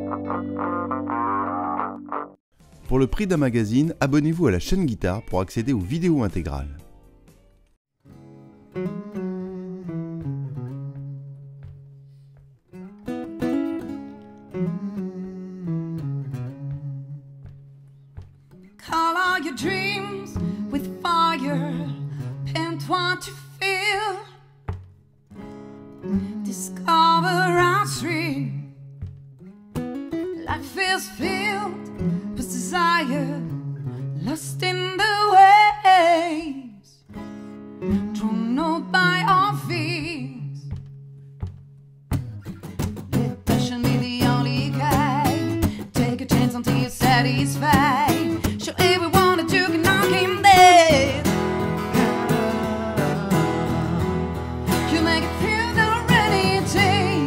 Pour le prix d'un magazine, abonnez-vous à la chaîne Guitare pour accéder aux vidéos intégrales. Color your dreams with fire, paint what you feel. Discover our dream. Life is filled with desire, lost in the waves, drawn out by our fears. Let passion be the only guide. Take a chance until you're satisfied. Show everyone that you can knock him dead. You make it feel the rainy day.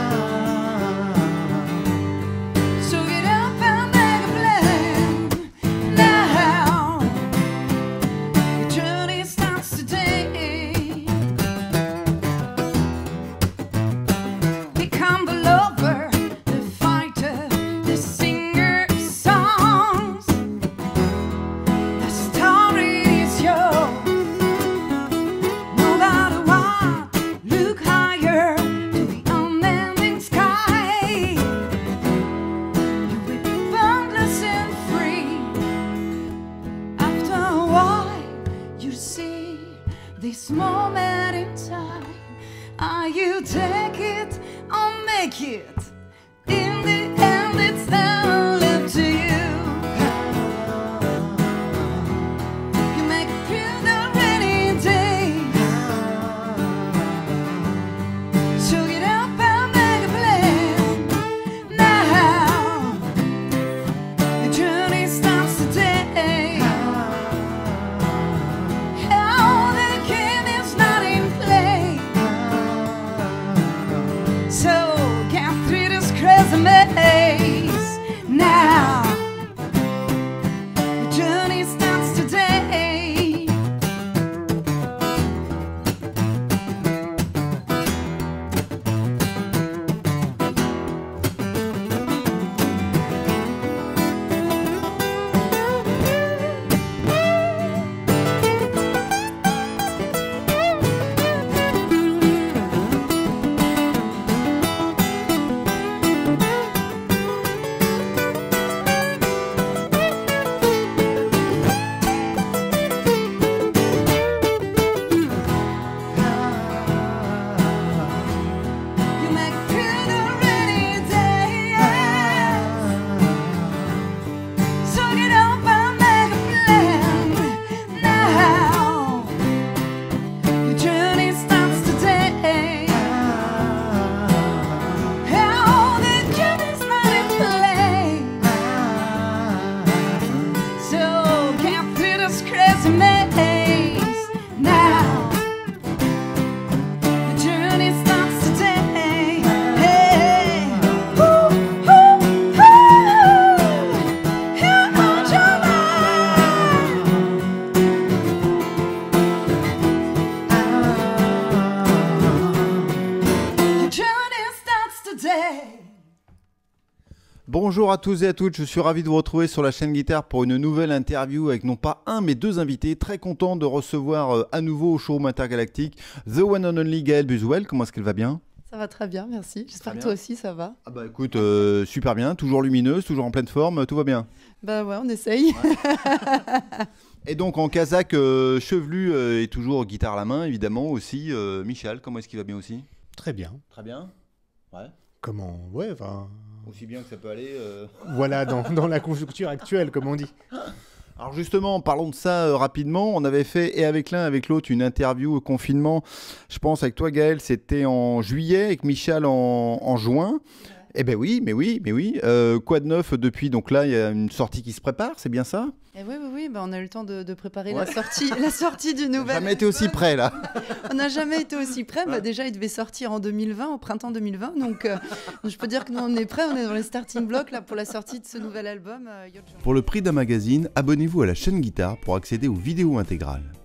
So get up and make a plan now. Your journey starts today. Become the lover, the fighter, the singer of songs. The story is yours. No matter what, look higher to the unending sky. You will be boundless and free. After a while, you see this moment in time. You take it or make it. In the end, it's all up to you. You make it through the rainy day. So get up and make a plan now. The journey starts today. Oh, the game is not in play. So get through this crazy maze now. The journey starts today. You make it through the rainy day. So get up and make a plan now. Your journey starts today. Oh, the journey's not in play. So get through this crazy maze now. The journey starts today. Hey, woo, woo, woo. Here on your mind. Your journey starts today. Bonjour à tous et à toutes, je suis ravi de vous retrouver sur la chaîne Guitare pour une nouvelle interview avec non pas un mais deux invités. Très content de recevoir à nouveau au showroom intergalactique The One and Only Gaëlle Buzuel. Comment est-ce qu'elle va bien? Ça va très bien, merci. J'espère que bien. toi aussi ça va. Ah bah écoute, super bien, toujours lumineuse, toujours en pleine forme, tout va bien. Bah ouais, on essaye. Et donc en Kazakh chevelu et toujours guitare à la main évidemment aussi. Michal, comment est-ce qu'il va bien aussi? Très bien. Très bien. Ouais. Comment? Ouais, enfin, Aussi bien que ça peut aller. voilà, dans la conjoncture actuelle, comme on dit. Alors justement, parlons de ça rapidement. On avait fait, et avec l'un, avec l'autre, une interview au confinement. Je pense avec toi, Gaëlle, c'était en juillet, avec Michal en juin. Eh ben oui, mais oui, mais oui. Quoi de neuf depuis? Donc là, il y a une sortie qui se prépare, c'est bien ça? Et oui, bah on a eu le temps de préparer Ouais. la sortie du nouvel. Jamais été aussi près là. On n'a jamais été aussi près. Ouais. Bah, déjà, il devait sortir en 2020, au printemps 2020. Donc, je peux dire que nous, on est prêts. On est dans les starting blocks là, pour la sortie de ce nouvel album. Pour le prix d'un magazine, abonnez-vous à la chaîne Guitare pour accéder aux vidéos intégrales.